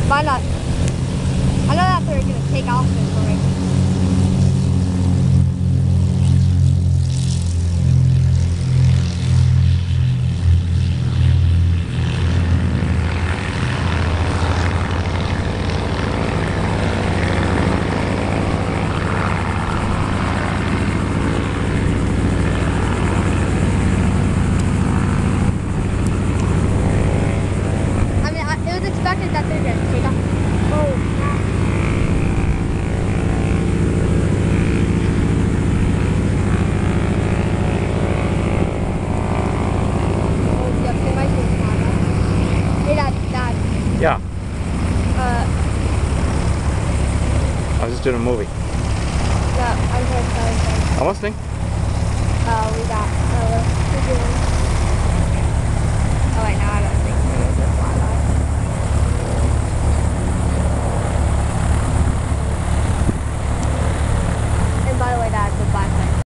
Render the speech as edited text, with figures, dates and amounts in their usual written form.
Why not? I know that they're gonna take off this for me. It was expected that they're gonna take off. Oh. Hey, Dad. Yeah. I was just doing a movie. Yeah, I'm going to tell you. I'm listening. We got, we're doing. Oh, wait, no, I don't.